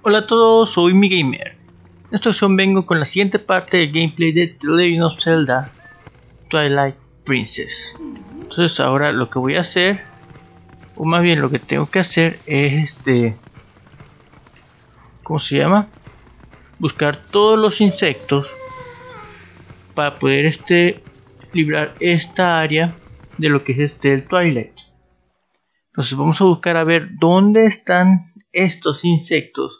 Hola a todos, soy MIGUEIMER. En esta ocasión vengo con la siguiente parte del gameplay de The Legend of Zelda Twilight Princess. Entonces ahora lo que voy a hacer, o más bien lo que tengo que hacer es ¿cómo se llama? Buscar todos los insectos para poder librar esta área de lo que es el Twilight. Entonces vamos a buscar a ver dónde están estos insectos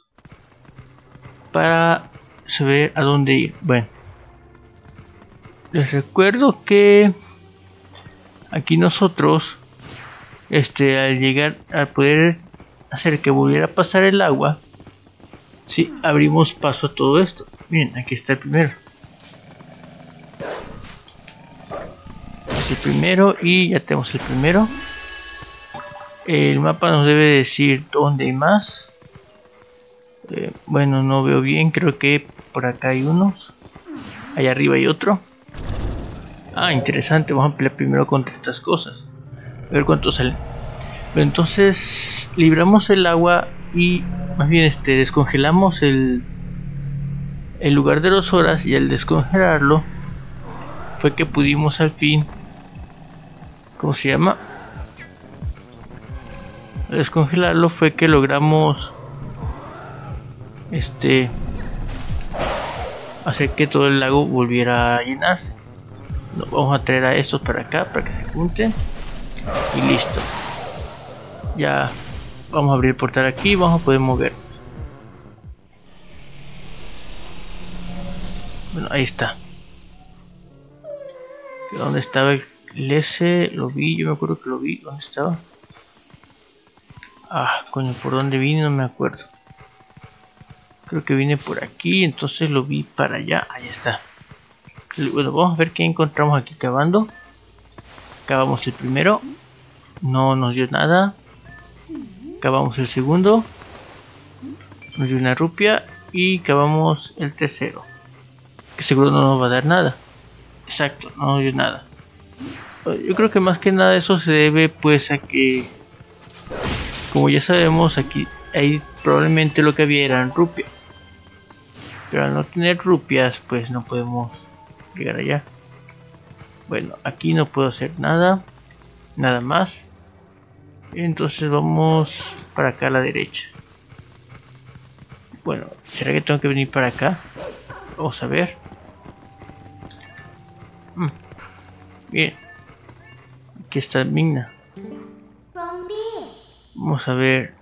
para saber a dónde ir. Bueno, les recuerdo que aquí nosotros al llegar, al poder hacer que volviera a pasar el agua, si abrimos paso a todo esto. Miren, aquí está el primero. Es el primero y ya tenemos el primero. El mapa nos debe decir dónde hay más. Bueno, no veo bien, creo que por acá hay unos. Allá arriba hay otro. Ah, interesante, vamos a pelear primero contra estas cosas. A ver cuánto salen. Pero entonces libramos el agua y más bien descongelamos el lugar de los horas, y al descongelarlo fue que pudimos al fin, ¿cómo se llama? Al descongelarlo fue que logramos hacer que todo el lago volviera a llenarse. Nos vamos a traer a estos para acá para que se junten y listo. Ya vamos a abrir el portal aquí y vamos a poder movernos. Bueno, ahí está. ¿Dónde estaba el S? Lo vi, yo me acuerdo que lo vi. ¿Dónde estaba? Ah, coño, ¿por dónde vine? No me acuerdo. Creo que vine por aquí, entonces lo vi para allá. Ahí está. Bueno, vamos a ver qué encontramos aquí cavando. Cavamos el primero. No nos dio nada. Cavamos el segundo. Nos dio una rupia. Y cavamos el tercero, que seguro no nos va a dar nada. Exacto, no nos dio nada. Yo creo que más que nada eso se debe pues a que, como ya sabemos, aquí ahí probablemente lo que había eran rupias. Pero al no tener rupias pues no podemos llegar allá. Bueno, aquí no puedo hacer nada más. Entonces vamos para acá a la derecha. Bueno, ¿será que tengo que venir para acá? Vamos a ver. Bien, aquí está el Migna. Vamos a ver.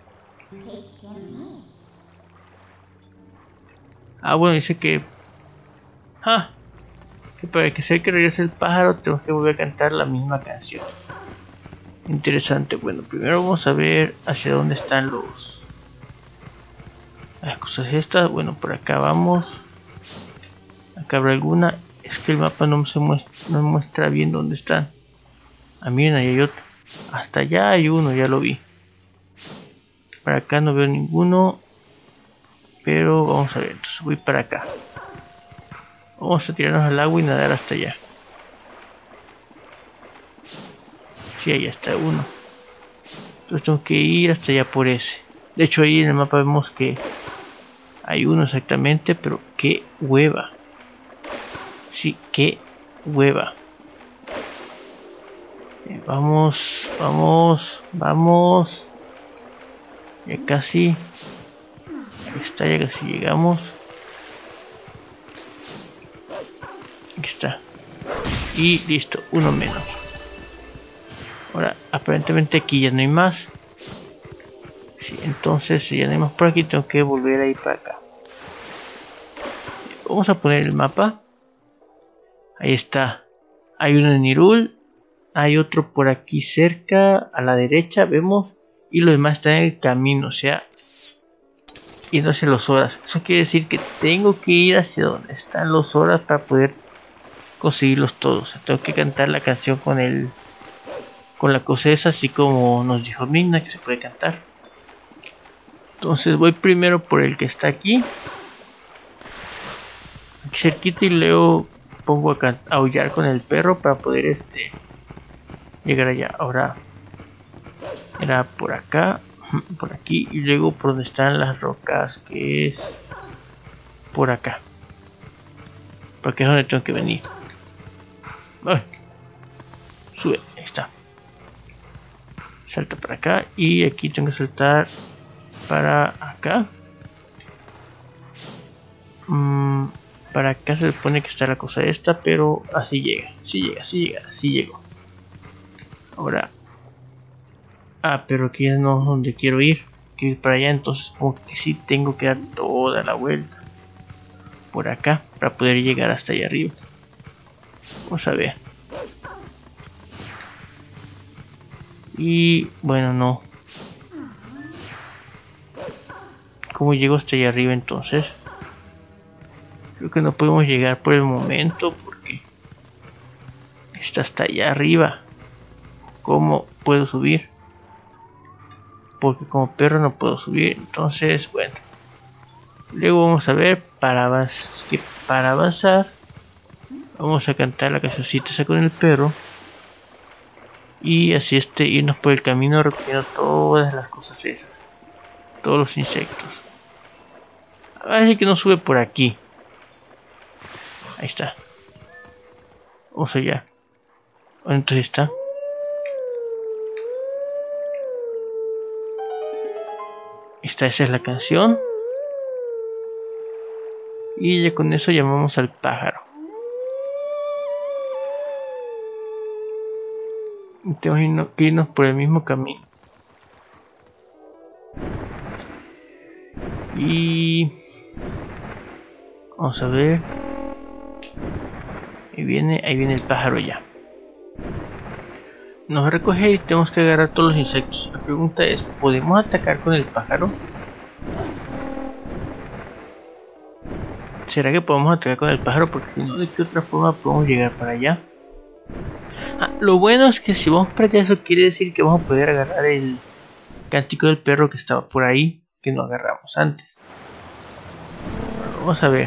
Ah, bueno, dice que que para que sea que regrese el pájaro tenemos que volver a cantar la misma canción. Interesante. Bueno, primero vamos a ver hacia dónde están las cosas estas. Bueno, por acá vamos. Acá habrá alguna. Es que el mapa no me muestra bien dónde están. Ah, miren, ahí hay otro. Hasta allá hay uno, ya lo vi. Para acá no veo ninguno. Pero vamos a ver, entonces voy para acá. Vamos a tirarnos al agua y nadar hasta allá. Sí, ahí está uno. Entonces tengo que ir hasta allá por ese. De hecho ahí en el mapa vemos que hay uno exactamente, pero qué hueva. Sí, qué hueva. Vamos. Ya casi. Ahí está, ya casi llegamos. Aquí está. Y listo, uno menos. Ahora, aparentemente aquí ya no hay más. Sí, entonces si ya no hay más por aquí, tengo que volver a ir para acá. Vamos a poner el mapa. Ahí está. Hay uno en Hyrule. Hay otro por aquí cerca, a la derecha, vemos. Y los demás están en el camino, o sea, yendo hacia los horas. Eso quiere decir que tengo que ir hacia donde están los horas para poder conseguirlos todos. O sea, tengo que cantar la canción con la cosa esa, así como nos dijo Migna que se puede cantar. Entonces voy primero por el que está aquí cerquita, y luego pongo a aullar con el perro para poder llegar allá. Ahora era por acá. Por aquí y luego por donde están las rocas, que es por acá, porque es donde tengo que venir. Ay, sube, ahí está. Salta para acá y aquí tengo que saltar para acá. Para acá se supone que está la cosa esta, pero así llega, así llegó. Ahora, pero aquí no es donde quiero ir, quiero ir para allá, entonces como que sí tengo que dar toda la vuelta por acá para poder llegar hasta allá arriba. Vamos a ver. Y bueno, no. ¿Cómo llego hasta allá arriba entonces? Creo que no podemos llegar por el momento porque está hasta allá arriba. ¿Cómo puedo subir? Porque como perro no puedo subir. Entonces, bueno. Luego vamos a ver para avanzar. Vamos a cantar la cancioncita esa con el perro. Y así irnos por el camino recogiendo todas las cosas esas. Todos los insectos. Así que no sube por aquí. Ahí está. Vamos allá. Entonces está. Esa es la canción. Y ya con eso llamamos al pájaro. Y tenemos que irnos por el mismo camino. Y vamos a ver. Ahí viene el pájaro ya. Nos recoge y tenemos que agarrar todos los insectos. La pregunta es, ¿podemos atacar con el pájaro? ¿Será que podemos atacar con el pájaro? Porque si no, ¿de qué otra forma podemos llegar para allá? Lo bueno es que si vamos para allá, eso quiere decir que vamos a poder agarrar el cántico del perro que estaba por ahí, que no agarramos antes. Bueno, vamos a ver.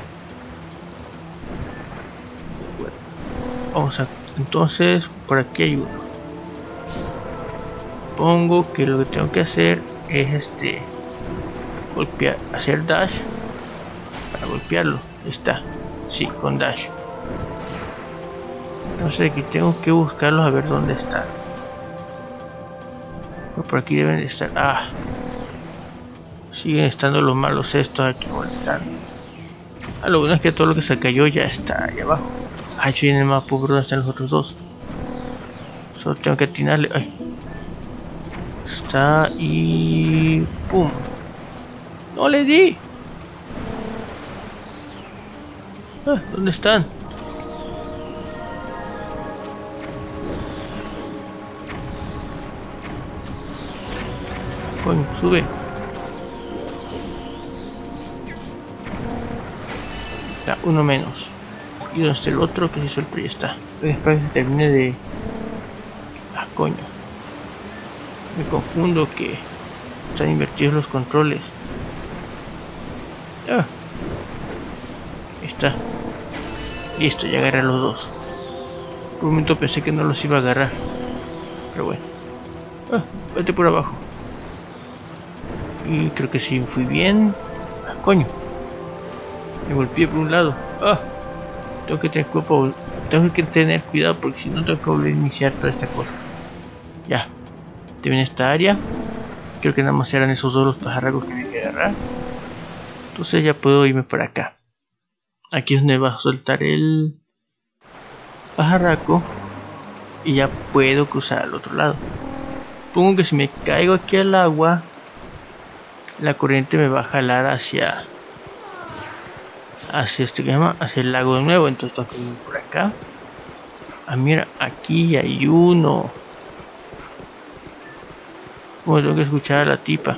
Bueno, entonces, por aquí hay uno. Supongo que lo que tengo que hacer es golpear, hacer dash para golpearlo. Está, sí, con dash. Entonces aquí tengo que buscarlos a ver dónde están. Por aquí deben de estar. Siguen estando los malos estos aquí molestando. Lo bueno es que todo lo que se cayó ya está ahí abajo. Yo en el mapa, por donde están los otros dos. Solo tengo que atinarle. Ay. Está y ¡pum! ¡No le di! ¿Dónde están? Coño, sube. Ya, uno menos. ¿Y dónde está el otro? Que se hizo el pro? Ya está. Espero que se termine de... coño. Me confundo que están invertidos los controles. Ahí está. Listo, ya agarré a los dos. Por un momento pensé que no los iba a agarrar. Pero bueno. Vete por abajo. Y creo que sí fui bien. Coño. Me golpeé por un lado. Tengo que tener cuidado porque si no tengo que volver a iniciar toda esta cosa. Ya. Viene esta área. Creo que nada más eran esos dos los pajarracos que hay que agarrar. Entonces ya puedo irme para acá. Aquí es donde va a soltar el pajarraco. Y ya puedo cruzar al otro lado. Supongo que si me caigo aquí al agua, la corriente me va a jalar hacia hacia el lago de nuevo. Entonces tengo que ir por acá. Mira, aquí hay uno. Bueno, tengo que escuchar a la tipa.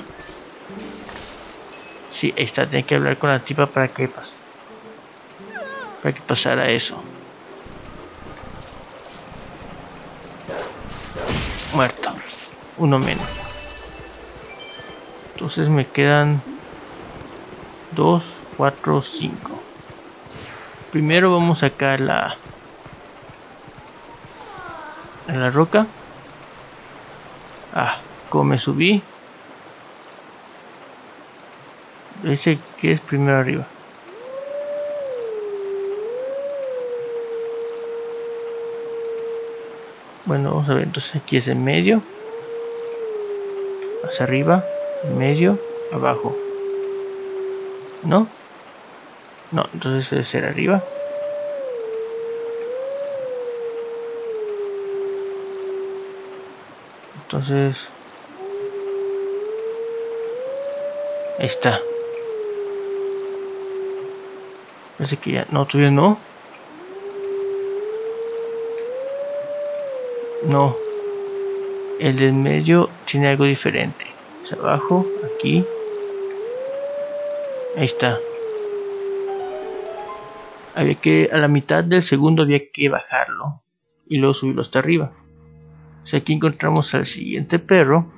Sí, ahí está, tengo que hablar con la tipa para que pasara eso. Muerto. Uno menos. Entonces me quedan 2, 4, 5. Primero vamos a sacar la roca. Como me subí, Dice que es primero arriba. Bueno, vamos a ver, entonces aquí es en medio, hacia arriba, en medio, abajo. ¿No? No, entonces debe ser arriba. Entonces... ahí está. Parece que ya... no, todavía no. No. El del medio tiene algo diferente. Es abajo, aquí. Ahí está. Había que... a la mitad del segundo había que bajarlo. Y luego subirlo hasta arriba. O sea, aquí encontramos al siguiente perro.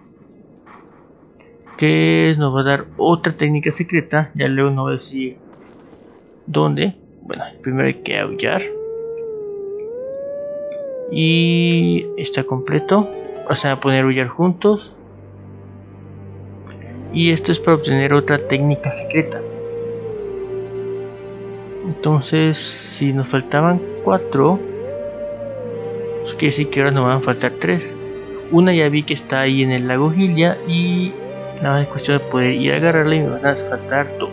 Que nos va a dar otra técnica secreta. Ya luego nos va a decir dónde. Bueno, primero hay que aullar. Y está completo. O sea, poner aullar juntos. Y esto es para obtener otra técnica secreta. Entonces, si nos faltaban 4, pues quiere decir que ahora nos van a faltar 3. Una ya vi que está ahí en el lago Gilia y nada más es cuestión de poder ir a agarrarla y me van a faltar 2.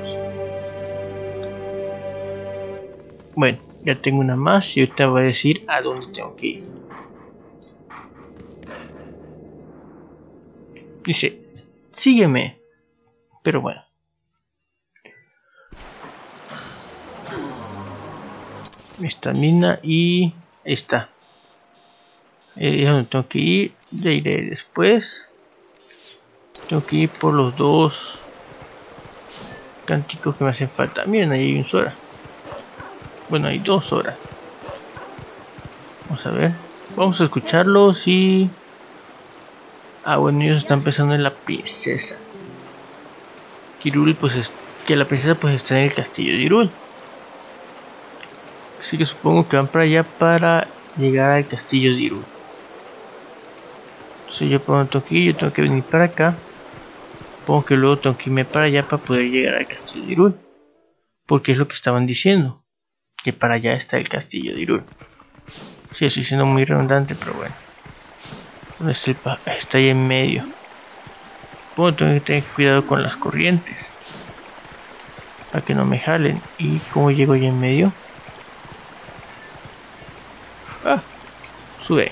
Bueno, ya tengo una más y ahorita voy a decir a dónde tengo que ir. Dice, sígueme. Pero bueno. Estamina y ahí está. Es donde tengo que ir. Ya iré después. Tengo que ir por los 2 cánticos que me hacen falta. Miren, ahí hay un Sora. Bueno, hay 2 Sora. Vamos a ver. Vamos a escucharlos y... ah, bueno, ellos están pensando en la princesa. Hyrule, pues es... que la princesa pues está en el castillo de Hyrule. Así que supongo que van para allá para llegar al castillo de Hyrule. Entonces yo por donde tengo que ir, yo tengo que venir para acá. Supongo que luego tengo que irme para allá para poder llegar al castillo de Hyrule. Porque es lo que estaban diciendo. Que para allá está el castillo de Hyrule. Sí, estoy siendo muy redundante, pero bueno. ¿Dónde está el está ahí en medio. Supongo que tengo que tener cuidado con las corrientes. Para que no me jalen. ¿Y cómo llego ahí en medio? Ah, sube.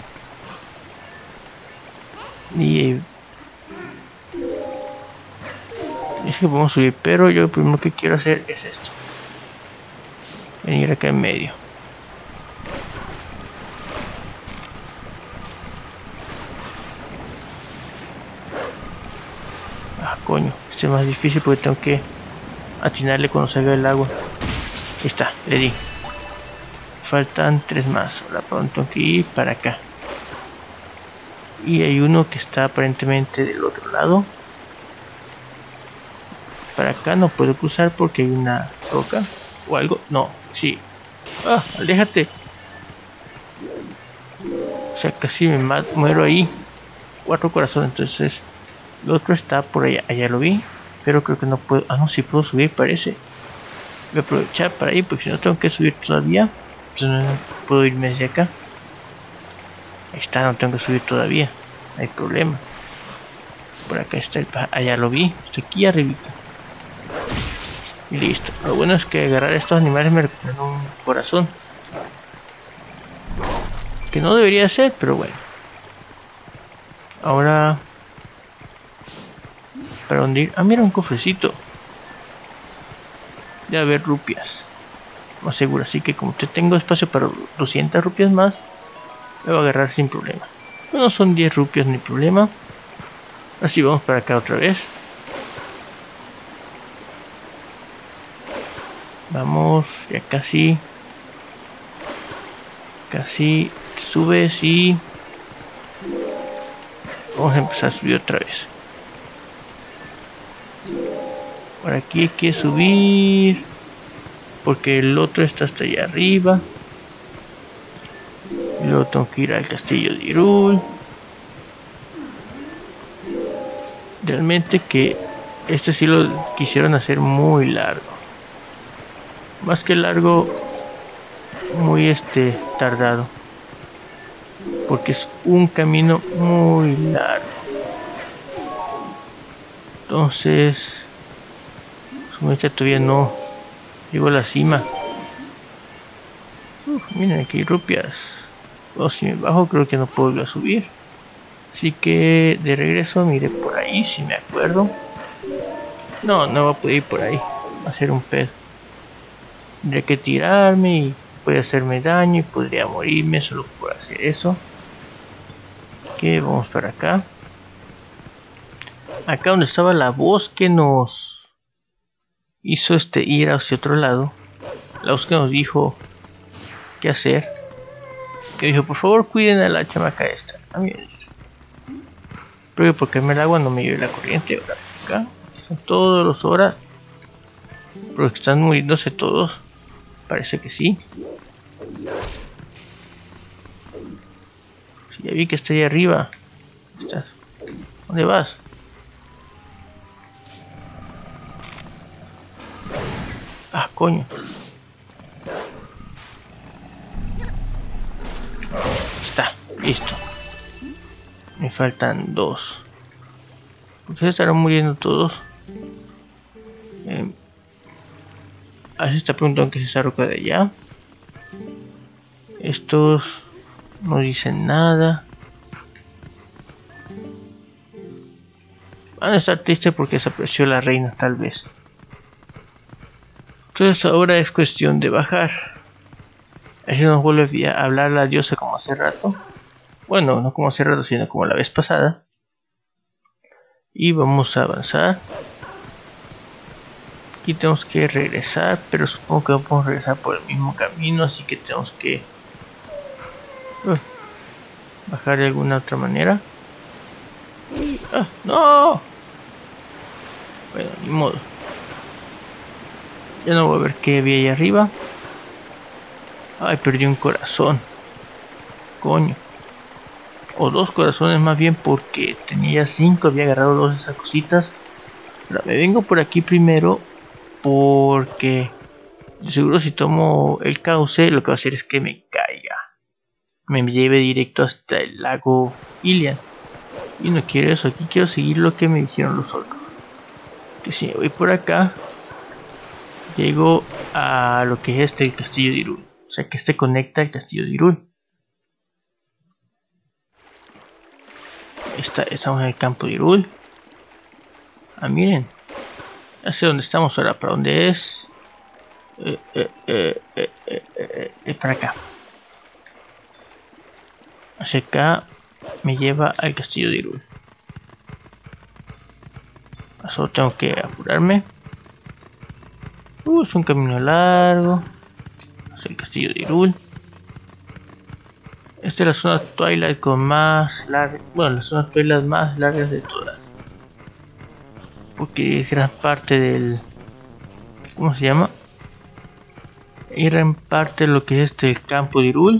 Y es que podemos subir, pero yo lo primero que quiero hacer es esto. Venir acá en medio. Ah, coño, este es más difícil porque tengo que atinarle cuando salga el agua. Ahí está, le di. Faltan 3 más. Ahora pronto tengo que ir para acá. Y hay uno que está aparentemente del otro lado. Para acá no puedo cruzar porque hay una roca o algo. No, sí. Ah, aléjate. O sea, casi me muero ahí. 4 corazones, entonces el otro está por allá. Allá lo vi, pero creo que no puedo. Ah, no, sí puedo subir, parece. Voy a aprovechar para ir porque si no tengo que subir todavía. Entonces no puedo irme hacia acá. Ahí está, no tengo que subir todavía. No hay problema. Por acá está el allá lo vi. Estoy aquí arribita. Y listo. Lo bueno es que agarrar a estos animales me recuerda un corazón. Que no debería ser, pero bueno. Ahora... ¿para dónde ir? Ah, mira, un cofrecito. Debe haber rupias. Más seguro. Así que como te tengo espacio para 200 rupias más, me voy a agarrar sin problema. No son 10 rupias ni problema. Así vamos para acá otra vez. Vamos, ya casi. Casi subes y... vamos a empezar a subir otra vez. Por aquí hay que subir. Porque el otro está hasta allá arriba. Y luego tengo que ir al castillo de Hyrule. Realmente que Este sí lo quisieron hacer muy largo. Más que largo, muy tardado. Porque es un camino muy largo. Entonces, su mecha todavía no llegó a la cima. Miren, aquí hay rupias. O si me bajo, creo que no puedo volver a subir. Así que de regreso miré por ahí, si me acuerdo. No, no va a poder ir por ahí. Va a ser un pedo. Tendría que tirarme y puede hacerme daño y podría morirme solo por hacer eso. Que vamos para acá. Acá donde estaba la voz que nos hizo ir hacia otro lado. La voz que nos dijo qué hacer. Que dijo, por favor cuiden a la chamaca esta. A mí pero porque me el agua no me lleve la corriente. Ahora acá son todos los horas. Pero que están muriéndose todos. Parece que sí. Sí, ya vi que está ahí arriba. ¿Estás? ¿Dónde vas? Ah, coño. Está, listo. Me faltan 2. ¿Por qué se estarán muriendo todos? Así está preguntando qué es esa roca de allá. Estos no dicen nada. Van a estar tristes porque desapareció la reina, tal vez. Entonces ahora es cuestión de bajar. Así nos vuelve a hablar la diosa como hace rato. Bueno, no como hace rato, sino como la vez pasada. Y vamos a avanzar. Aquí tenemos que regresar, pero supongo que vamos a regresar por el mismo camino, así que tenemos que bajar de alguna otra manera. ¡Ah, no! Bueno, ni modo. Ya no voy a ver qué había ahí arriba. Ay, perdí un corazón. Coño. O 2 corazones más bien, porque tenía 5, había agarrado 2 de esas cositas. Ahora me vengo por aquí primero, porque seguro si tomo el cauce lo que va a hacer es que me caiga. Me lleve directo hasta el lago Ilian. Y no quiero eso, aquí quiero seguir lo que me dijeron los otros. Que si me voy por acá, llego a lo que es el castillo de Hyrule. O sea que conecta al castillo de Hyrule. Estamos en el campo de Hyrule. Ah, miren. Ya sé dónde estamos ahora, para dónde es. Para acá. Hacia acá me lleva al castillo de Hyrule. Solo tengo que apurarme. Es un camino largo hacia el castillo de Hyrule. Esta es la zona Twilight con más larga. Bueno, la zona Twilight más largas de todas. Porque es gran parte del. ¿Cómo se llama? Es gran parte de lo que es el campo de Hyrule.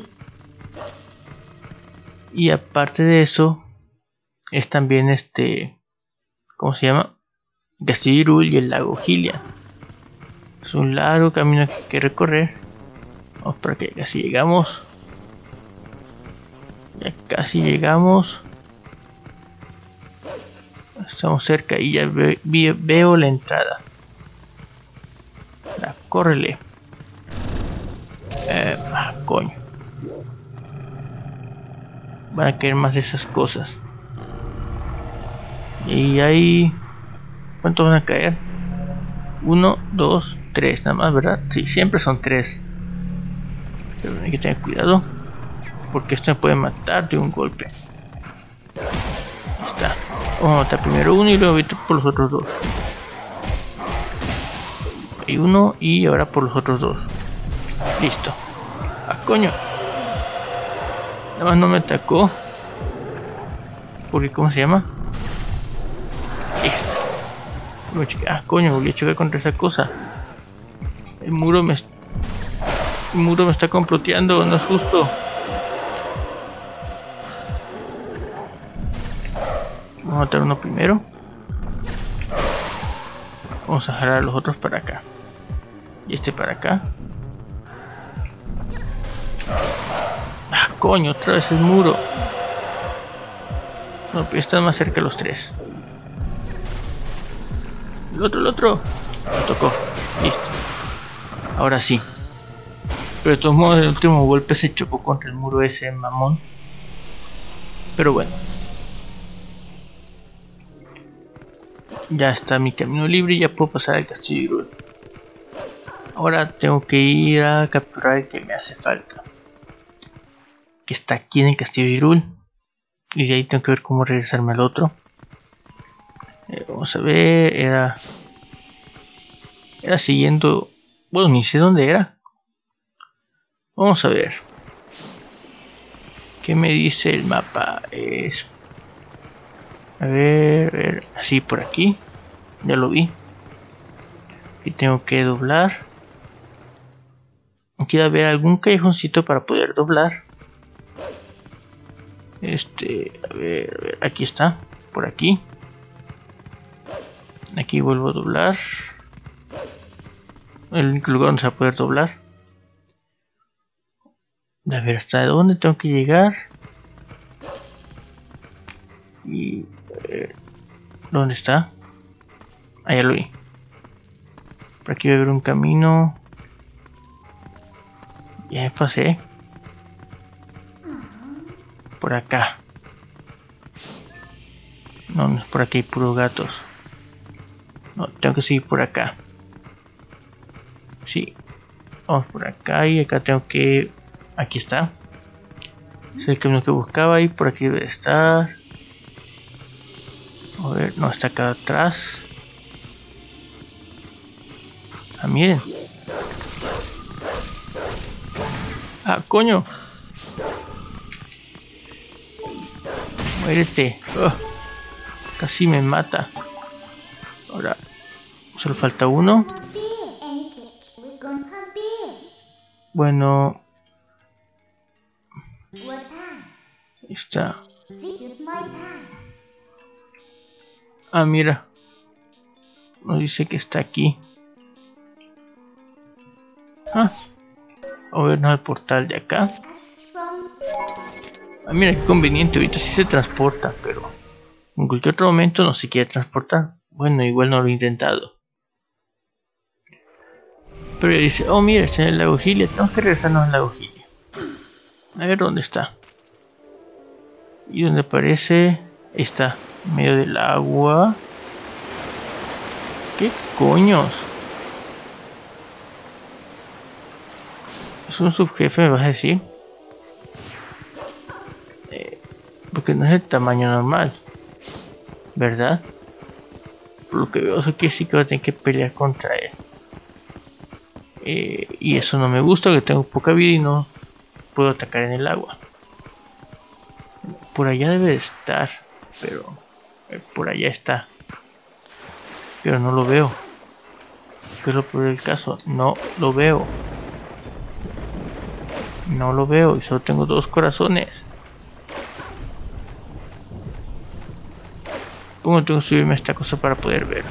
Y aparte de eso, es también ¿cómo se llama? El castillo de Hyrule y el lago Hylian. Es un largo camino que hay que recorrer. Vamos para que casi llegamos. Ya casi llegamos. Estamos cerca y ya veo la entrada. Córrele. Coño. Van a querer más de esas cosas. Y ahí... ¿cuántos van a caer? 1, 2, 3 nada más, ¿verdad? Sí, siempre son 3. Pero hay que tener cuidado, porque esto me puede matar de un golpe. Ahí está. Vamos a matar primero uno y luego voy por los otros 2. Hay uno y ahora por los otros 2. Listo. ¡Ah, coño! Nada más no me atacó. Porque, ¿cómo se llama? Ah, coño, volví a chocar contra esa cosa. El muro me está comploteando, no es justo. Vamos a matar uno primero. Vamos a jalar a los otros para acá. Y este para acá. Ah, coño, otra vez el muro. No, pero están más cerca los tres. El otro. Me tocó. Listo. Ahora sí. Pero de todos modos el último golpe se chocó contra el muro ese mamón. Pero bueno. Ya está mi camino libre y ya puedo pasar al castillo de Hyrule. Ahora tengo que ir a capturar el que me hace falta. Que está aquí en el castillo de Hyrule. Y de ahí tengo que ver cómo regresarme al otro. Vamos a ver. Era siguiendo... Bueno, ni sé dónde era. Vamos a ver. ¿Qué me dice el mapa? Es... A ver, así por aquí. Ya lo vi. Y tengo que doblar. Quiero ver algún callejoncito para poder doblar. A ver, aquí está. Por aquí. Aquí vuelvo a doblar. El único lugar donde se va a poder doblar. A ver hasta dónde tengo que llegar. Y a ver, ¿dónde está? Ah, ya lo vi. Por aquí va a haber un camino. Ya me pasé. Por acá. No, no es por aquí, hay puros gatos. No, tengo que seguir por acá. Sí. Vamos por acá y acá tengo que... Aquí está. Es el camino que buscaba y por aquí debe estar. A ver, no, está acá atrás. Ah, miren. Ah, coño. Muérete. Casi me mata. Ahora, solo falta uno. Bueno. Ahí está. Ah, mira. Nos dice que está aquí. Ah. A vernos al portal de acá. Ah, mira qué conveniente. Ahorita sí se transporta, pero en cualquier otro momento no se quiere transportar. Bueno, igual no lo he intentado. Pero ella dice, oh mira, está en el lago Gilia. Tenemos que regresarnos al lago Gilia. A ver dónde está. Y donde aparece... Ahí está, en medio del agua. ¿Qué coños? Es un subjefe, me vas a decir. Porque no es el tamaño normal, ¿verdad? Por lo que veo, eso quiere decir que voy a tener que pelear contra él. Y eso no me gusta, que tengo poca vida y no puedo atacar en el agua. Por allá debe de estar, pero por allá está. Pero no lo veo. ¿Qué es lo peor del caso? No lo veo. No lo veo y solo tengo 2 corazones. ¿Cómo tengo que subirme a esta cosa para poder ver?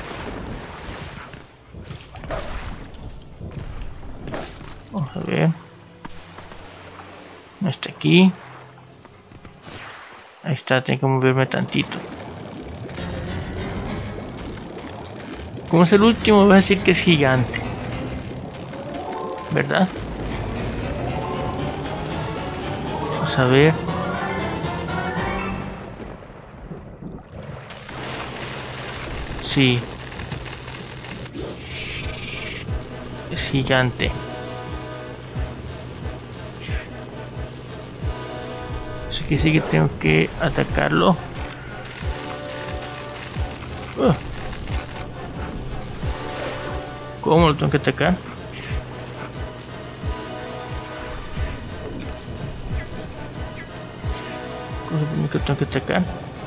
Vamos a ver. No está aquí. Ahí está, tengo que moverme tantito. Como es el último, voy a decir que es gigante, ¿verdad? Vamos a ver. Sí. Es gigante. Así que sí que tengo que atacarlo. ¿Cómo lo tengo que atacar? ¿Cómo es lo que tengo que atacar?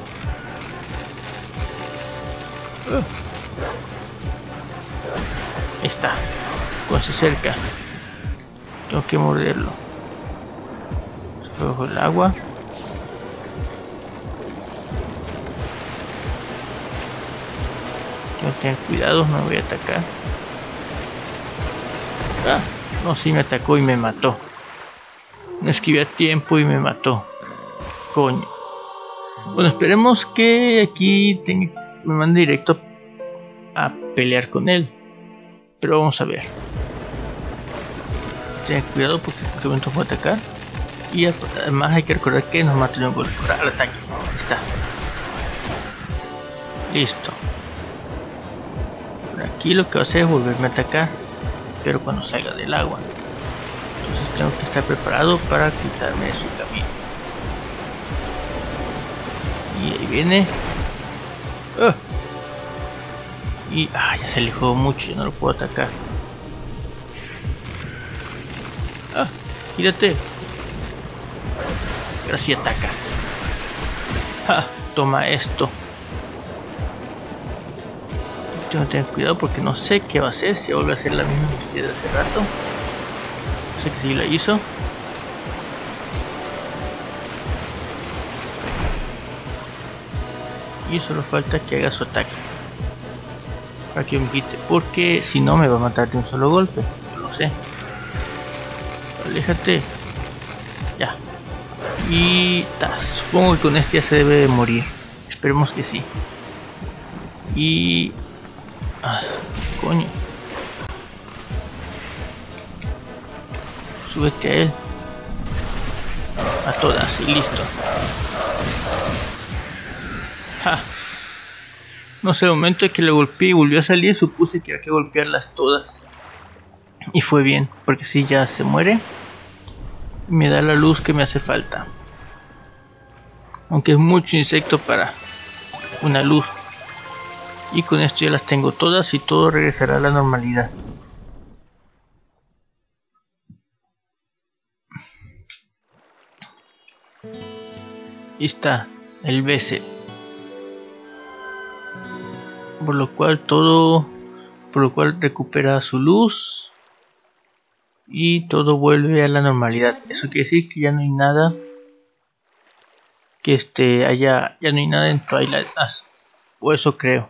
Ahí está. Cuando se acerca, tengo que morderlo. Se fue bajo el agua. Tengo que tener cuidado, no me voy a atacar. Ah, no, sí me atacó y me mató. No esquivé a tiempo y me mató. Coño. Bueno, esperemos que aquí me mande directo a pelear con él. Pero vamos a ver. Ten cuidado porque en este momento puede atacar. Y además hay que recordar que nos mata de un golpe al ataque. Ahí está. Listo. Por aquí lo que va a hacer es volverme a atacar. Pero cuando salga del agua. Entonces tengo que estar preparado para quitarme de su camino. Y ahí viene. Y ya se alejó mucho, ya no lo puedo atacar. Gírate. Ahora sí ataca. Toma esto. Tengo que tener cuidado porque no sé qué va a hacer. Si vuelve a hacer la misma que de hace rato. Sé que sí la hizo. Y solo falta que haga su ataque para que me quite, porque si no me va a matar de un solo golpe. Yo lo sé. Aléjate. Ya. Y supongo que con este ya se debe de morir. Esperemos que sí. Y coño, súbete a él. A todas y listo. No sé, el momento en que le golpeé y volvió a salir, supuse que había que golpearlas todas. Y fue bien, porque si ya se muere, me da la luz que me hace falta. Aunque es mucho insecto para una luz. Y con esto ya las tengo todas y todo regresará a la normalidad. Y está el BC. Por lo cual recupera su luz y todo vuelve a la normalidad. Eso quiere decir que ya no hay nada que ya no hay nada en Twilight, o eso creo.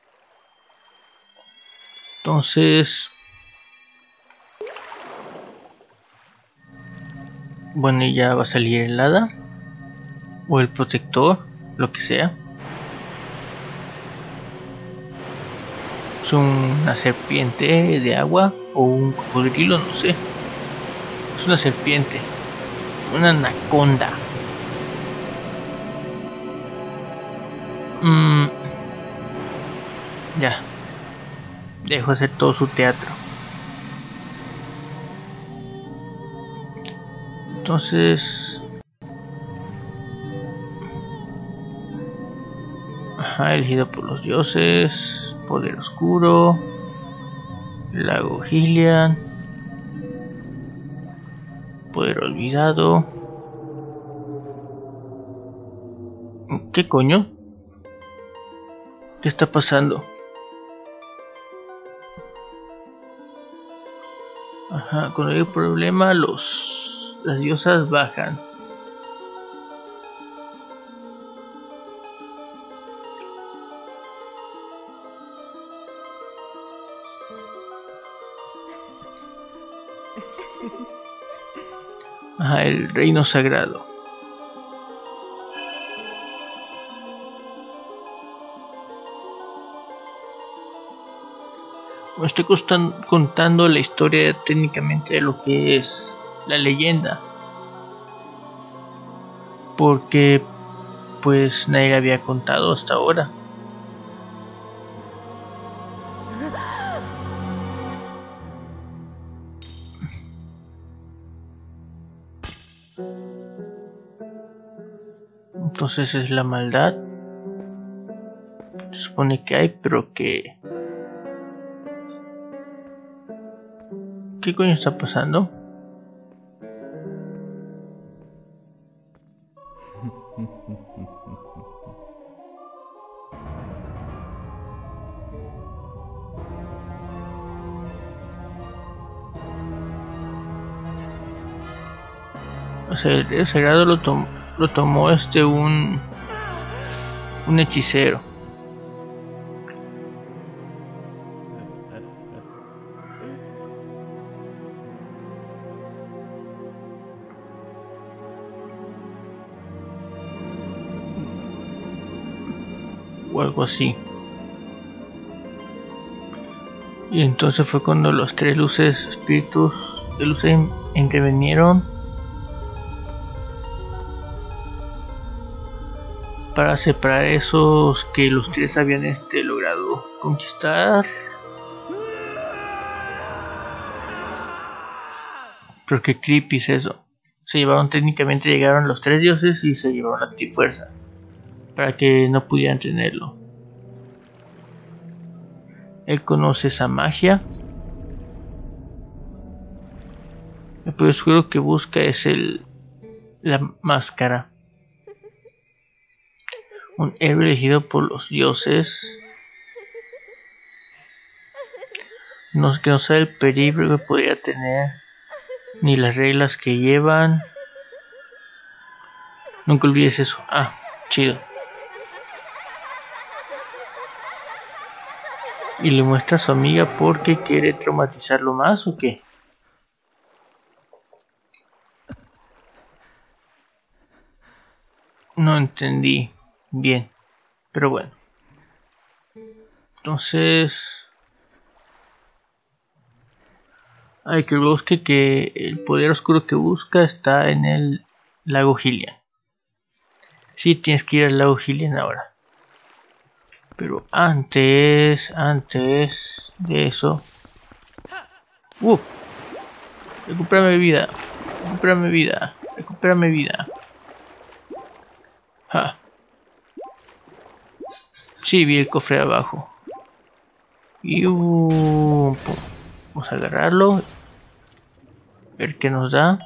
Entonces, bueno, y ya va a salir el hada o el protector, lo que sea. Es una serpiente de agua o un cocodrilo, no sé. Es una serpiente, una anaconda. Ya. Dejo hacer todo su teatro. Entonces, elegido por los dioses, poder oscuro, lago Gillian, poder olvidado. ¿Qué coño? ¿Qué está pasando? Cuando hay un problema las diosas bajan. El reino sagrado. Me estoy contando la historia técnicamente de lo que es la leyenda, porque pues nadie la había contado hasta ahora. Entonces es la maldad. Se supone que hay, pero que... ¿Qué coño está pasando? O sea, el sagrado lo tomó un hechicero. o algo así. Y entonces fue cuando los tres luces espíritus de luces intervinieron para separar esos que los tres habían logrado conquistar. Pero qué creepy es eso. Se llevaron, técnicamente llegaron los tres dioses y se llevaron la trifuerza para que no pudieran tenerlo. Él conoce esa magia. El poder oscuro que busca es la máscara. Un héroe elegido por los dioses. Que no sabe el peligro que podría tener, ni las reglas que llevan. Nunca olvides eso. Ah, chido. Y le muestra a su amiga porque quiere traumatizarlo más o qué. No entendí bien, pero bueno. Entonces hay que busque que el poder oscuro que busca está en el lago Hylian. Sí, tienes que ir al lago Hylian ahora. Pero antes de eso, recupérame vida, recupérame vida, recupérame vida. Ja. Sí, vi el cofre de abajo. Y vamos a agarrarlo, ver qué nos da.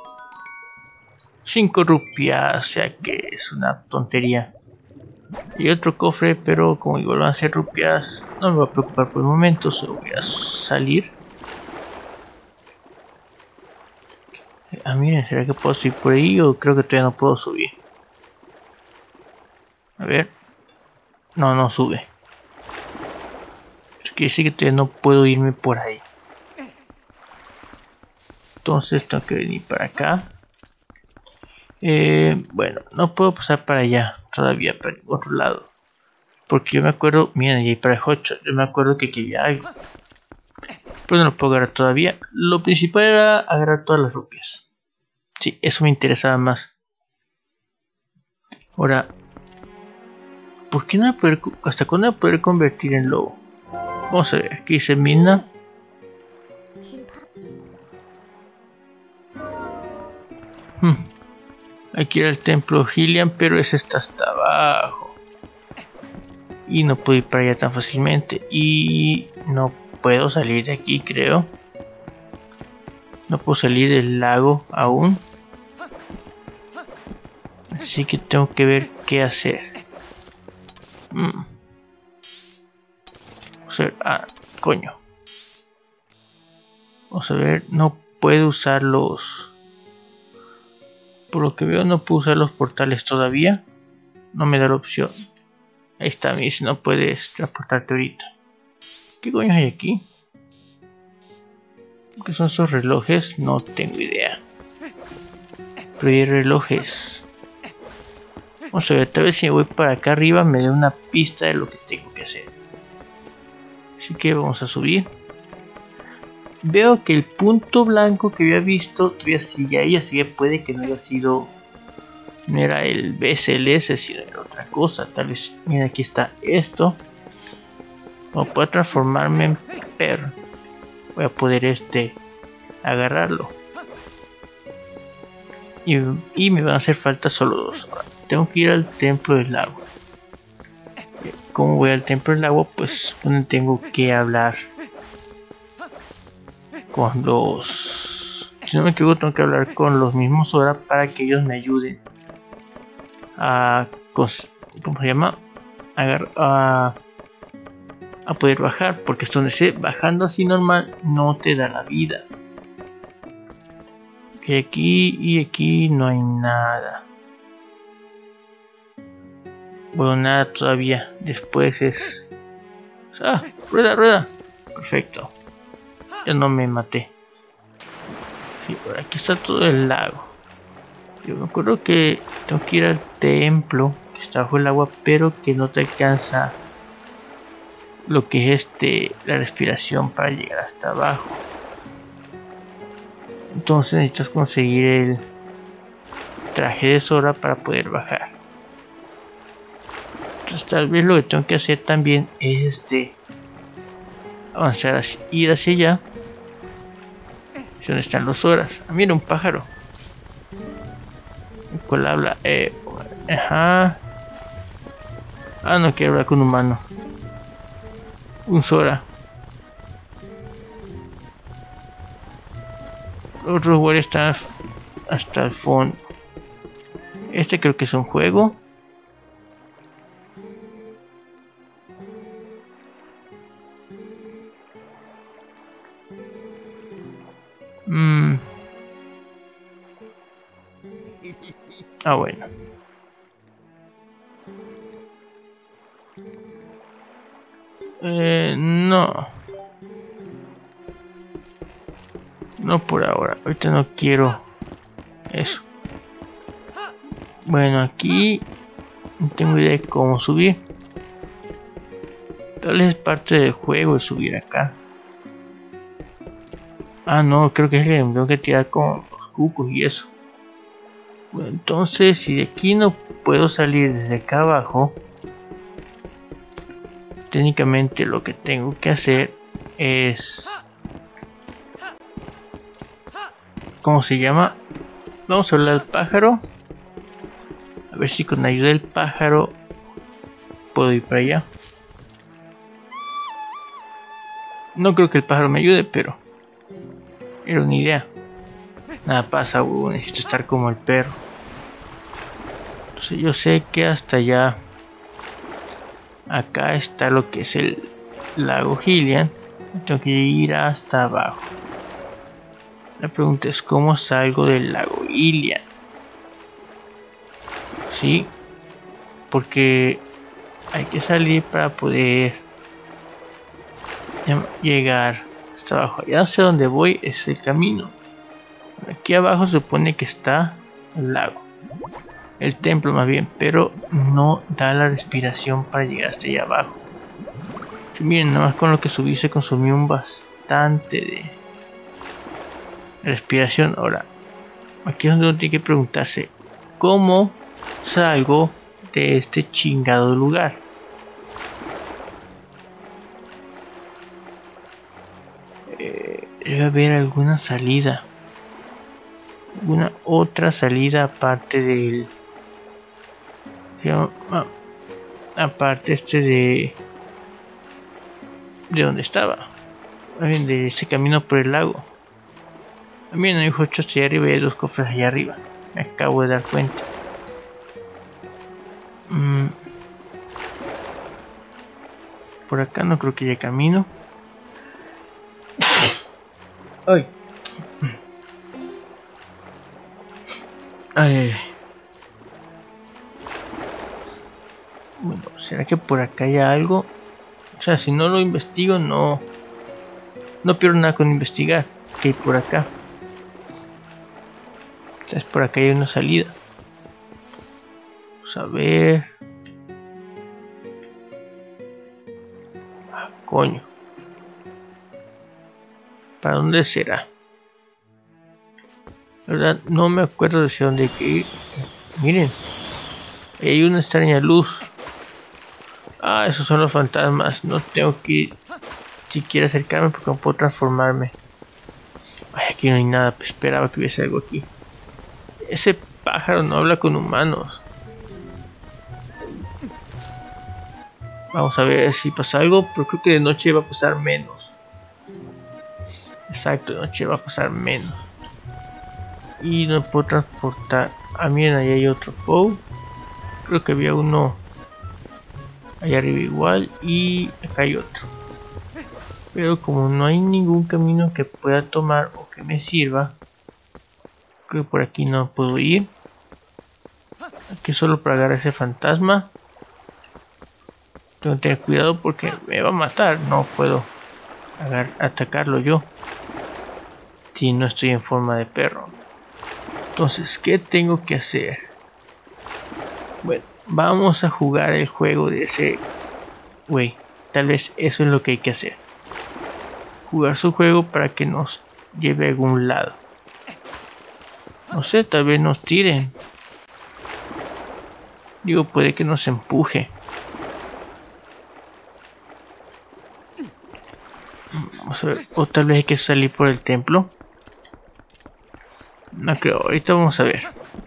5 rupias, o sea que es una tontería. Y otro cofre, pero como igual van a ser rupias, no me voy a preocupar por el momento, solo voy a salir. Ah, miren, ¿será que puedo subir por ahí o creo que todavía no puedo subir? A ver. No, no sube. Eso quiere decir que todavía no puedo irme por ahí. Entonces tengo que venir para acá. Bueno, no puedo pasar para allá todavía, para el otro lado. Porque yo me acuerdo, miren, y para el Hocho, yo me acuerdo que quería algo. Pero no lo puedo agarrar todavía. Lo principal era agarrar todas las rupias. Sí, eso me interesaba más. Ahora, ¿por qué no voy a poder, hasta cuándo voy a poder convertir en lobo? Vamos a ver, aquí dice mina. Hay que ir al templo Hylian, pero ese está hasta abajo. Y no puedo ir para allá tan fácilmente. Y no puedo salir de aquí, creo. No puedo salir del lago aún. Así que tengo que ver qué hacer. Vamos a ver. Ah, coño. Vamos a ver. No puedo usar los... Por lo que veo no puedo usar los portales todavía. No me da la opción. Ahí está, me dice no puedes transportarte ahorita. ¿Qué coño hay aquí? ¿Qué son esos relojes? No tengo idea. Pero hay relojes. Vamos a ver, tal vez si me voy para acá arriba me dé una pista de lo que tengo que hacer. Así que vamos a subir. Veo que el punto blanco que había visto todavía sigue ahí, así que puede que no haya sido... No era el BSLS, sino era otra cosa. Tal vez, mira, aquí está esto. Como puedo transformarme en perro, voy a poder agarrarlo. Y me van a hacer falta solo 2. Ahora, tengo que ir al templo del lago. ¿Cómo voy al templo del lago? Pues tengo que hablar con los... Si no me equivoco, tengo que hablar con los mismos ahora para que ellos me ayuden a... ¿Cómo se llama? A poder bajar, porque esto donde se bajando así normal no te da la vida. Que aquí y aquí no hay nada. Bueno, nada todavía. Después es... ¡Ah! ¡Rueda, rueda! Perfecto. Ya no me maté. Sí, por aquí está todo el lago. Yo me acuerdo que tengo que ir al templo, que está bajo el agua, pero que no te alcanza lo que es la respiración para llegar hasta abajo. Entonces necesitas conseguir el traje de Sora para poder bajar. Entonces tal vez lo que tengo que hacer también es avanzar, ir hacia allá, es donde están los Zoras. Ah, mira, un pájaro. El cual habla. Ajá. Ah, no quiero hablar con un humano. Un Zora. Los otros jugadores están hasta el fondo. Este creo que es un juego. Ah, bueno. No. No por ahora. Ahorita no quiero eso. Bueno, aquí no tengo idea de cómo subir. Tal vez es parte del juego de subir acá. Ah, no, creo que es que tengo que tirar con los cucos y eso. Bueno, entonces, si de aquí no puedo salir desde acá abajo, técnicamente lo que tengo que hacer es... ¿Cómo se llama? Vamos a hablar al pájaro. A ver si con ayuda del pájaro puedo ir para allá. No creo que el pájaro me ayude, pero era una idea. Nada pasa, necesito estar como el perro. Entonces yo sé que hasta allá, acá está lo que es el lago Hylian. Tengo que ir hasta abajo. La pregunta es cómo salgo del lago Hylian. Sí, porque hay que salir para poder llegar hasta abajo. Ya no sé dónde voy, es el camino. Aquí abajo se supone que está el lago, el templo más bien, pero no da la respiración para llegar hasta allá abajo. Sí, miren, nada más con lo que subí se consumió un bastante de respiración. Ahora, aquí es donde uno tiene que preguntarse cómo salgo de este chingado lugar. Debe haber alguna salida, alguna otra salida aparte del, aparte de donde estaba, de ese camino por el lago. También hay 8 hacia arriba y hay 2 cofres allá arriba. Me acabo de dar cuenta. Por acá no creo que haya camino. Ay. Ay. Bueno, ¿será que por acá hay algo? O sea, si no lo investigo, no pierdo nada con investigar. ¿Qué hay por acá? Entonces por acá hay una salida. Vamos a ver. Ah, coño. ¿Para dónde será? La verdad, no me acuerdo de dónde hay que ir. Miren. Ahí hay una extraña luz. Ah, esos son los fantasmas. No tengo que siquiera acercarme porque no puedo transformarme. Ay, aquí no hay nada. Pues esperaba que hubiese algo aquí. Ese pájaro no habla con humanos. Vamos a ver si pasa algo. Pero creo que de noche va a pasar menos. Exacto, de noche va a pasar menos. Y no puedo transportar. Ah, miren, ahí hay otro Pou. Creo que había uno allá arriba igual. Y acá hay otro. Pero como no hay ningún camino que pueda tomar o que me sirva, creo que por aquí no puedo ir. Aquí solo para agarrar a ese fantasma. Tengo que tener cuidado porque me va a matar. No puedo atacarlo yo si no estoy en forma de perro. Entonces, ¿qué tengo que hacer? Bueno, Vamos a jugar el juego de ese güey. Tal vez eso es lo que hay que hacer. Jugar su juego para que nos lleve a algún lado. No sé, tal vez nos tiren. Digo, puede que nos empuje. Vamos a ver. O tal vez hay que salir por el templo. No creo, ahorita vamos a ver.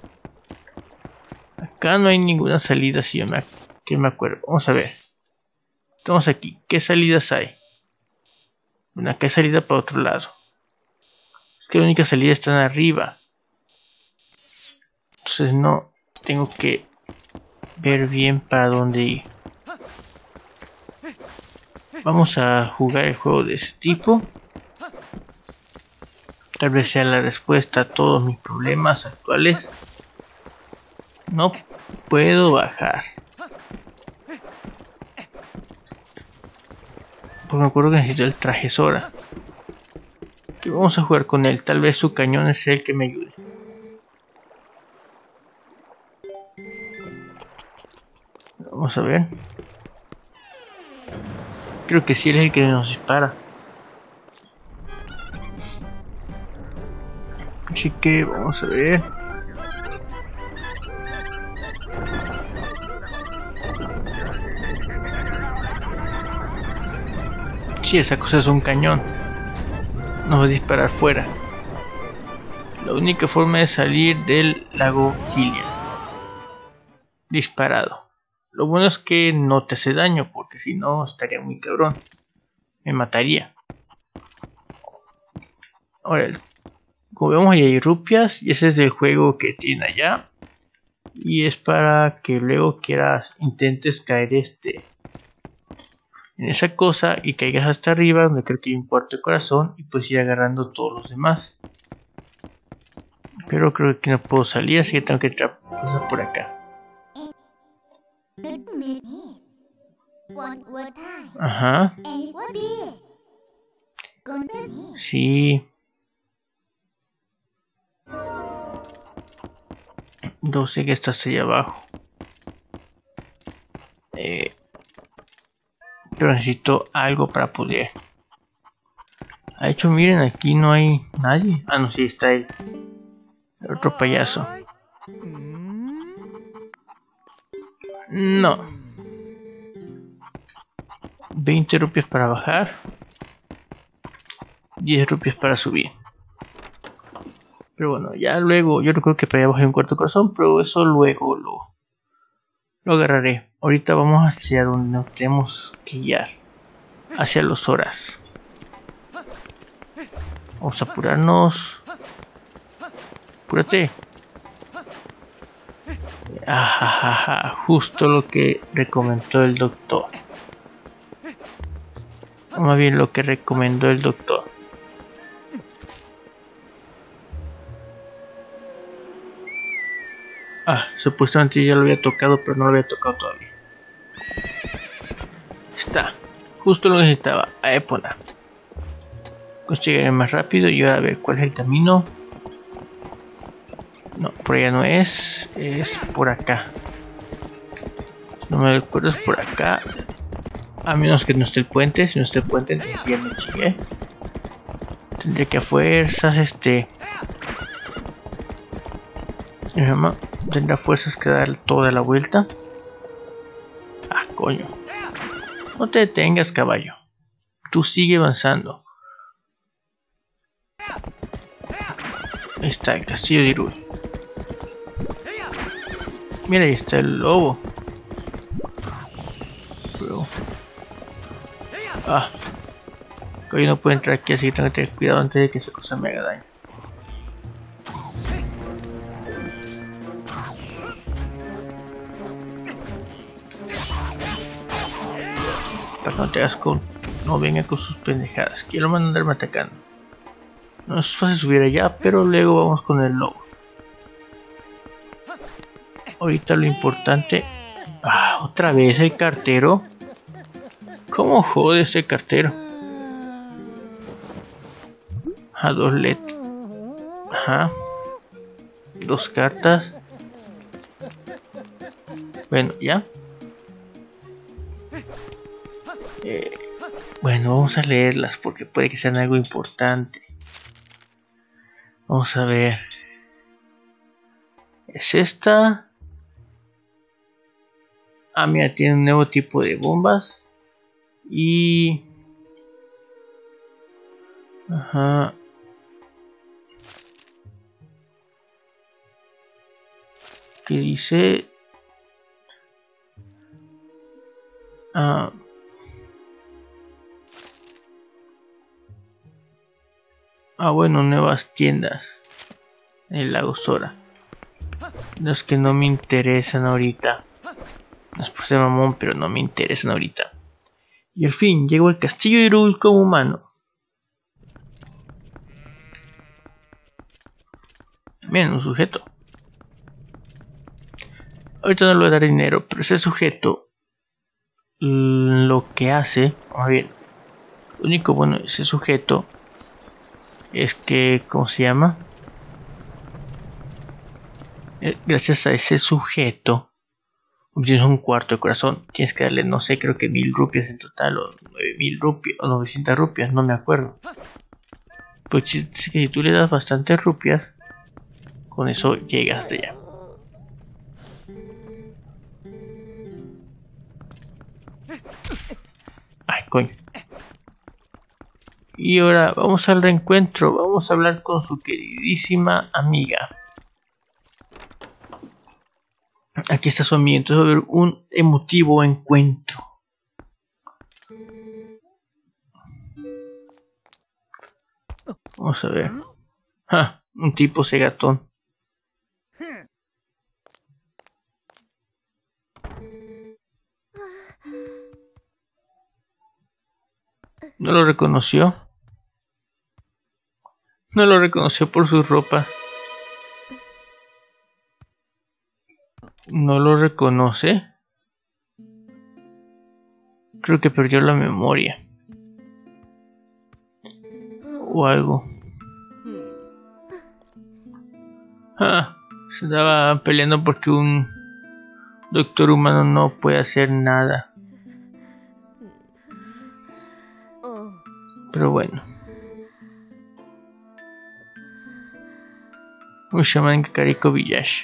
Acá no hay ninguna salida, si yo me acuerdo. Vamos a ver. Estamos aquí. ¿Qué salidas hay? Una que hay salida para otro lado. Es que la única salida está arriba. Entonces no tengo que ver bien para dónde ir. Vamos a jugar el juego de ese tipo. Tal vez sea la respuesta a todos mis problemas actuales. No puedo bajar. Porque me acuerdo que necesito el traje Sora. Que vamos a jugar con él. Tal vez su cañón es el que me ayude. Vamos a ver. Creo que sí es el que nos dispara. Así que vamos a ver. Sí, esa cosa es un cañón. Nos va a disparar fuera. La única forma de salir del lago Hylian. Disparado. Lo bueno es que no te hace daño, porque si no estaría muy cabrón. Me mataría. Ahora, como vemos ahí hay rupias, y ese es el juego que tiene allá. Y es para que luego intentes caer en esa cosa y caigas hasta arriba, donde creo que hay un cuarto de corazón, y pues ir agarrando todos los demás. Pero creo que no puedo salir, así que tengo que entrar por acá. Ajá. Sí. No sé que estás ahí abajo. Pero necesito algo para poder. De hecho, miren, aquí no hay nadie. Ah, no, sí, está el otro payaso. No. 20 rupias para bajar. 10 rupias para subir. Pero bueno, ya luego, yo no creo que para allá abajo hay un cuarto corazón, pero eso luego lo agarraré. Ahorita vamos hacia donde nos tenemos que guiar. Hacia los horas. Vamos a apurarnos. Apúrate. Ajajaja, justo lo que recomendó el doctor. O más bien lo que recomendó el doctor. Ah, supuestamente ya lo había tocado, pero no lo había tocado todavía. Está, justo lo necesitaba. A Epona. Pues llegaré más rápido y ahora a ver cuál es el camino. No, por allá no es. Es por acá. No me recuerdo, es por acá. A menos que no esté el puente. Si no esté el puente, entonces ya me chingué. Tendría que a fuerzas Mi mamá tendrá fuerzas que dar toda la vuelta. Ah, coño. No te detengas, caballo. Tú sigue avanzando. Ahí está el castillo de Irul. Mira, ahí está el lobo. Pero... ah. Hoy no puedo entrar aquí, así que tengo que tener cuidado antes de que esa cosa me haga daño. Para que no te hagas con... no venga con sus pendejadas. Quiero mandarme atacando. No es fácil subir allá, pero luego vamos con el lobo. Ahorita lo importante... ah, otra vez el cartero. ¿Cómo jode ese cartero? A 2 letras. Ajá. 2 cartas. Bueno, ya. Bueno, vamos a leerlas porque puede que sean algo importante. Vamos a ver. Es esta. Ah, mira, tiene un nuevo tipo de bombas. Y... Ajá. ¿Qué dice? Ah... bueno, nuevas tiendas en el lago Sora. Los que no me interesan ahorita. No es por ser mamón, pero no me interesan ahorita. Y al fin, llegó al castillo de Hyrule como humano. Miren, un sujeto. Ahorita no le voy a dar dinero, pero ese sujeto lo que hace, vamos a ver, lo único bueno de ese sujeto es que, ¿cómo se llama? Gracias a ese sujeto obtienes un cuarto de corazón. Tienes que darle, no sé, creo que 1000 rupias en total, o 9000 rupias, o 900 rupias, no me acuerdo. Pues si tú le das bastantes rupias, con eso llegas hasta allá. Ay, coño. Y ahora vamos al reencuentro. Vamos a hablar con su queridísima amiga. Aquí está su amiga. Entonces va a haber un emotivo encuentro. Vamos a ver. ¡Ja! Un tipo cegatón. ¿No lo reconoció? No lo reconoció por su ropa. ¿No lo reconoce? Creo que perdió la memoria. O algo. Ah, se estaba peleando porque un doctor humano no puede hacer nada. Pero bueno. Un shaman en Kakariko Village.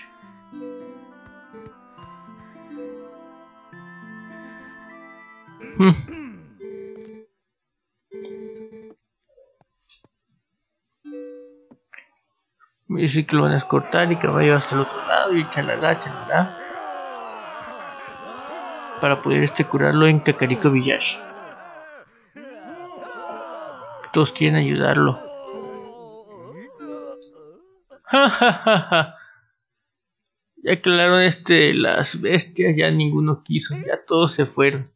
Me dice que lo van a escortar y que va a llevar hasta el otro lado y chalala, chalala. Para poder curarlo en Kakariko Village. Todos quieren ayudarlo. Ya aclararon las bestias, ya ninguno quiso, ya todos se fueron.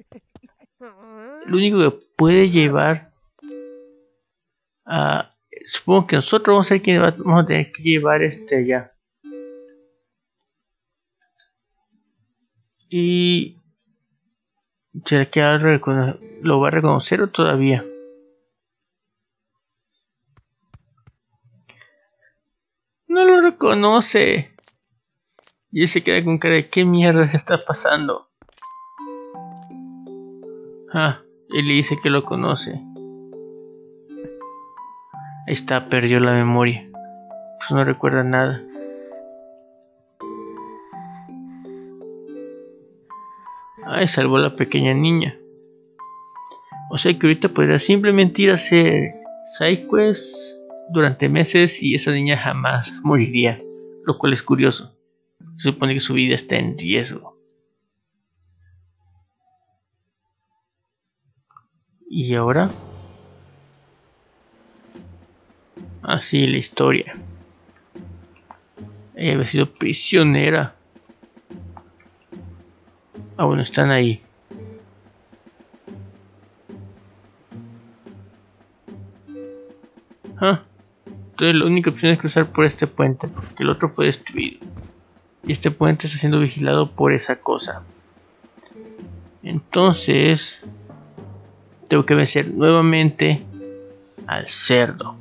Lo único que puede llevar a... Supongo que nosotros vamos a ser quienes vamos a tener que llevar allá. Y... ¿será que lo va a reconocer o todavía? No lo reconoce. Y él se queda con cara de ¿qué mierda está pasando? Él le dice que lo conoce. Ahí está, perdió la memoria. Pues no recuerda nada. Salvó a la pequeña niña. O sea que ahorita podría simplemente ir a hacer sidequests durante meses y esa niña jamás moriría. Lo cual es curioso. Se supone que su vida está en riesgo. ¿Y ahora? Así la historia. Ella había sido prisionera. Bueno, están ahí. Entonces la única opción es cruzar por este puente, porque el otro fue destruido. Y este puente está siendo vigilado por esa cosa. Entonces tengo que vencer nuevamente al cerdo.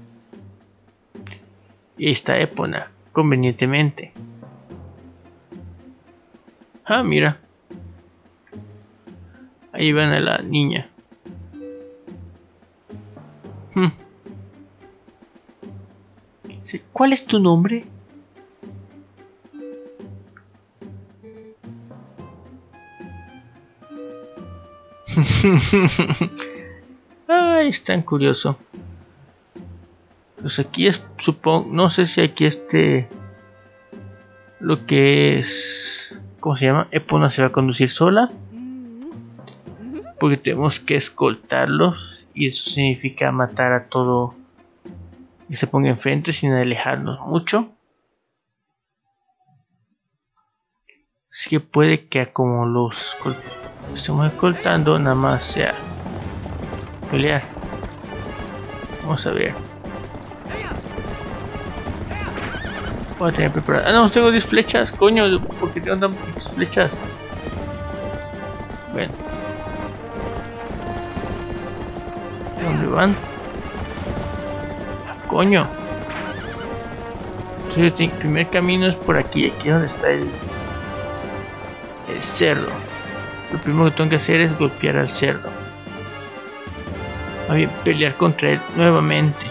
Y ahí está Epona, convenientemente. Ah, mira. Ahí van a la niña. ¿Cuál es tu nombre? Ay, es tan curioso. Pues aquí es, supongo, no sé si aquí lo que es, ¿cómo se llama? Epona se va a conducir sola, porque tenemos que escoltarlos y eso significa matar a todo que se ponga enfrente sin alejarnos mucho. Así que puede que como los estamos escoltando nada más sea pelear. Vamos a ver. Voy a tener preparado. Ah, no, tengo 10 flechas, coño, ¿por qué tengo tan poquitas flechas? Bueno. ¿Dónde van? Ah, coño. Entonces el primer camino es por aquí, aquí es donde está el cerdo. Lo primero que tengo que hacer es golpear al cerdo. Más bien, pelear contra él nuevamente.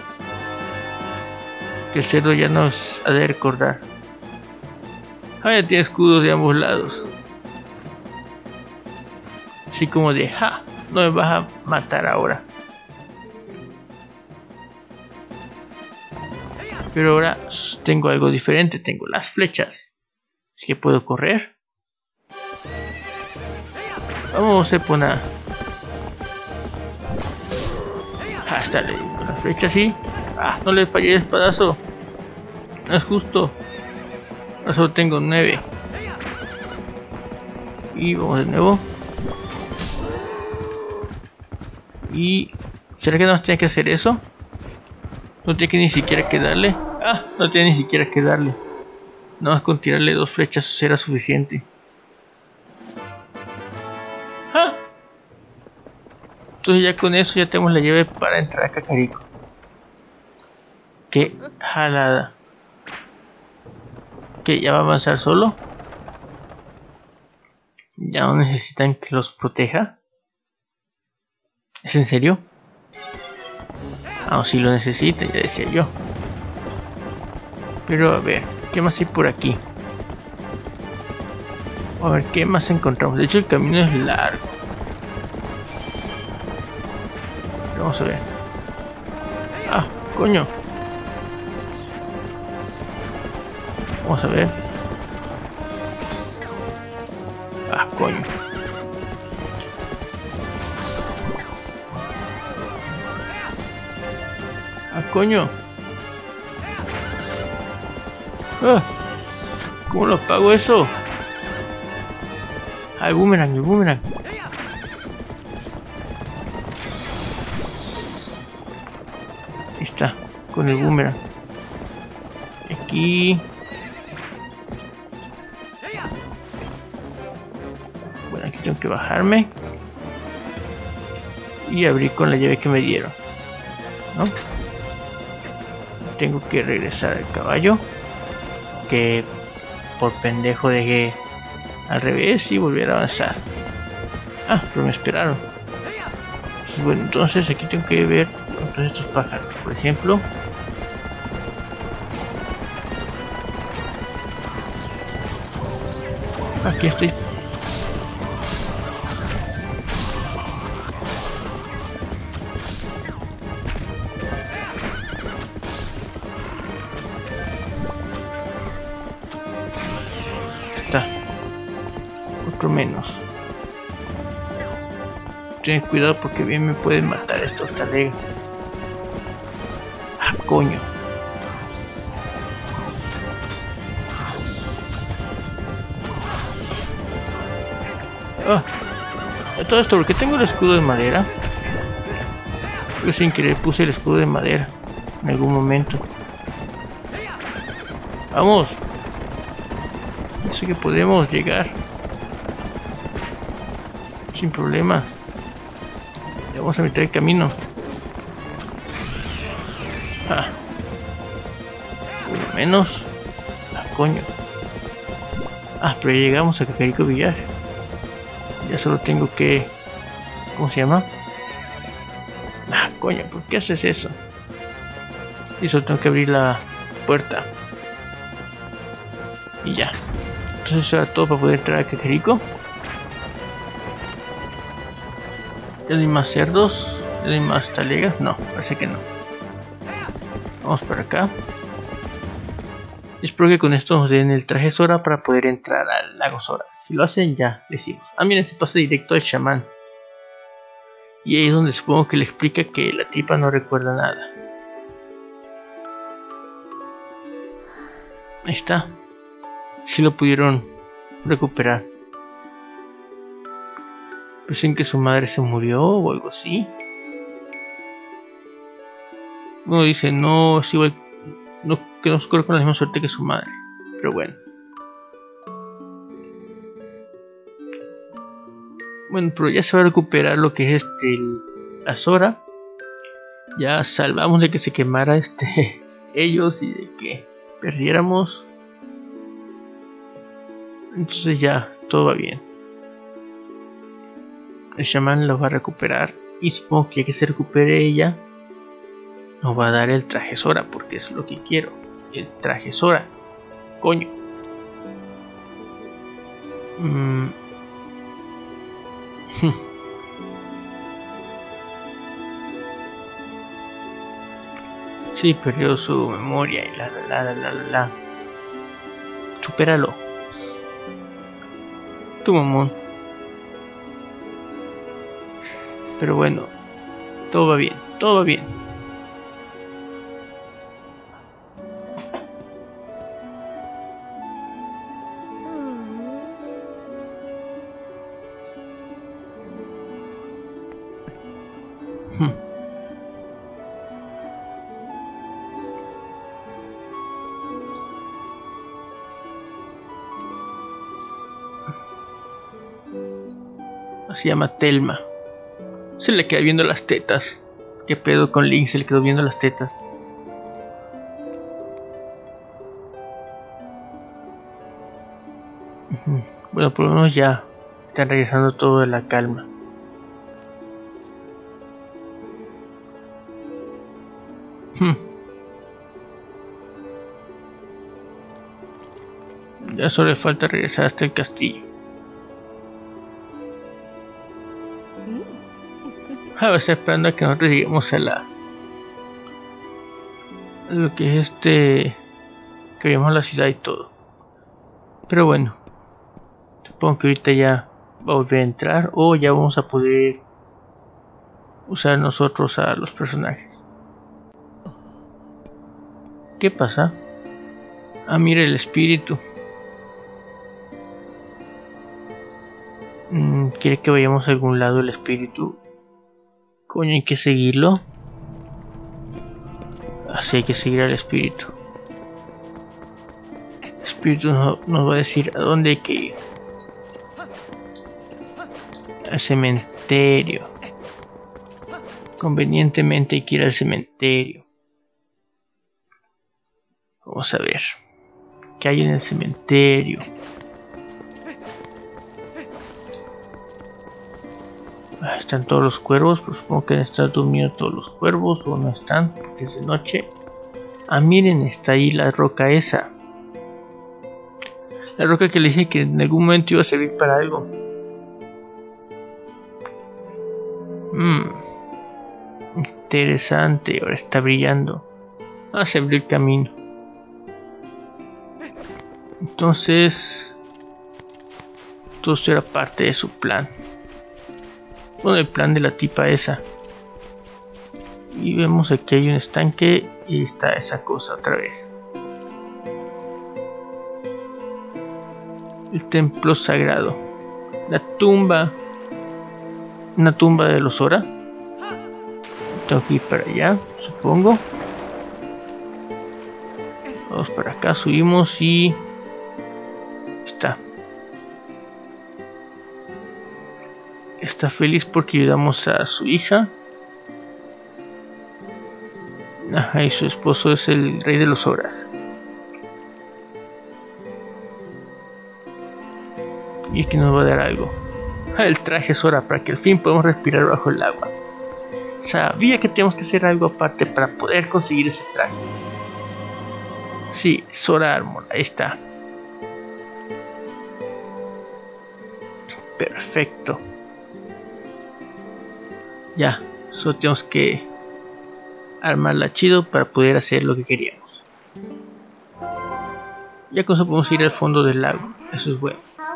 Que el cerdo ya nos ha de recordar. Ah, ya tiene escudos de ambos lados. Así como de, ja, no me vas a matar ahora. Pero ahora tengo algo diferente, tengo las flechas. Así que puedo correr. Vamos a poner. Hasta le con la flecha así. Ah, no le fallé el espadazo. No es justo. Ahora solo tengo 9. Y vamos de nuevo. Y ¿será que no tiene que hacer eso? No tiene que ni siquiera que darle. Ah, no tiene ni siquiera que darle. Nada más con tirarle 2 flechas será suficiente. ¡Ah! Entonces ya con eso ya tenemos la llave para entrar a Kakariko. Qué jalada. Que ya va a avanzar solo. Ya no necesitan que los proteja. ¿Es en serio? Ah, sí lo necesita, ya decía yo. Pero a ver, ¿qué más hay por aquí? A ver, ¿qué más encontramos? De hecho el camino es largo. Vamos a ver. Ah, coño. Vamos a ver. Ah, coño. Ah, coño. Ah, ¿cómo lo apago eso? Ah, el boomerang, el boomerang. Ahí está, con el boomerang. Aquí. Bueno, aquí tengo que bajarme. Y abrir con la llave que me dieron, ¿no? Tengo que regresar al caballo. Que por pendejo dejé al revés y volver a avanzar. Ah, pero me esperaron. Bueno, entonces aquí tengo que ver todos estos pájaros. Por ejemplo, aquí estoy. Está. Otro menos. Ten cuidado porque bien me pueden matar estos talegas. Ah, coño. Ah, todo esto porque tengo el escudo de madera. Yo sin querer puse el escudo de madera en algún momento. Vamos. Así que podemos llegar sin problema. Ya vamos a meter el camino. Ah, por lo menos. Ah, coño. Ah, pero ya llegamos a Kakariko Villar. Ya solo tengo que... ¿Cómo se llama? Ah, coño, ¿por qué haces eso? Y solo tengo que abrir la puerta. Y ya. Entonces eso era todo para poder entrar a Kakariko. ¿Ya no hay más cerdos? ¿Ya no hay más talegas? No, parece que no. Vamos para acá. Espero que con esto nos den el traje Sora para poder entrar al lago Sora. Si lo hacen, ya le decimos. Ah, miren, se pasa directo al chamán. Y ahí es donde supongo que le explica que la tipa no recuerda nada. Ahí está. Si lo pudieron recuperar. Pensé que su madre se murió o algo así. Uno dice, no, es igual, no, que no corre con la misma suerte que su madre. Pero bueno. Bueno, pero ya se va a recuperar lo que es la Sora. Ya salvamos de que se quemara ellos y de que perdiéramos. Entonces ya, todo va bien. El chamán lo va a recuperar. Y supongo que ya que se recupere ella, nos va a dar el traje Sora, porque es lo que quiero. El traje Sora. Coño. Sí, perdió su memoria y la. Supéralo. Tu mamón. Pero bueno, todo va bien, todo va bien. Se llama Telma. Se le queda viendo las tetas. ¿Qué pedo con Link? Se le quedó viendo las tetas. Bueno, por lo menos ya están regresando todo de la calma. Ya solo le falta regresar hasta el castillo. Ahora está esperando a que nosotros lleguemos a lo que es que veamos la ciudad y todo. Pero bueno, supongo que ahorita ya va a volver a entrar o ya vamos a poder usar nosotros a los personajes. ¿Qué pasa? Ah, mira el espíritu. ¿Quiere que vayamos a algún lado el espíritu? Coño, hay que seguirlo. Así hay que seguir al espíritu. El espíritu nos va a decir a dónde hay que ir. Al cementerio. Convenientemente hay que ir al cementerio. Vamos a ver. ¿Qué hay en el cementerio? Están todos los cuervos, pues supongo que deben estar durmiendo todos los cuervos o no están, porque es de noche. Ah, miren, está ahí la roca esa. La roca que le dije que en algún momento iba a servir para algo. Interesante, ahora está brillando. Ah, se abrió el camino. Entonces, todo esto era parte de su plan. Bueno, el plan de la tipa esa. Y vemos aquí hay un estanque y está esa cosa otra vez. El templo sagrado. La tumba. Una tumba de los Sora. Tengo que ir para allá, supongo. Vamos para acá, subimos y... está. Está feliz porque ayudamos a su hija. Ajá, y su esposo es el rey de los Soras. Y es que nos va a dar algo. El traje es hora para que al fin podamos respirar bajo el agua. Sabía que tenemos que hacer algo aparte para poder conseguir ese traje. Sí, Sora Armor, ahí está. Perfecto. Ya, solo tenemos que armarla chido para poder hacer lo que queríamos. Ya con eso podemos ir al fondo del lago, eso es bueno.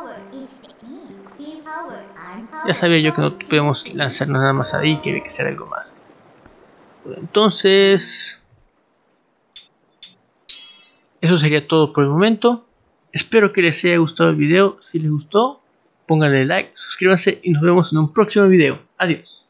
Ya sabía yo que no podemos lanzarnos nada más ahí, que había que hacer algo más. Bueno, entonces, eso sería todo por el momento. Espero que les haya gustado el video. Si les gustó, pónganle like, suscríbanse y nos vemos en un próximo video. Adiós.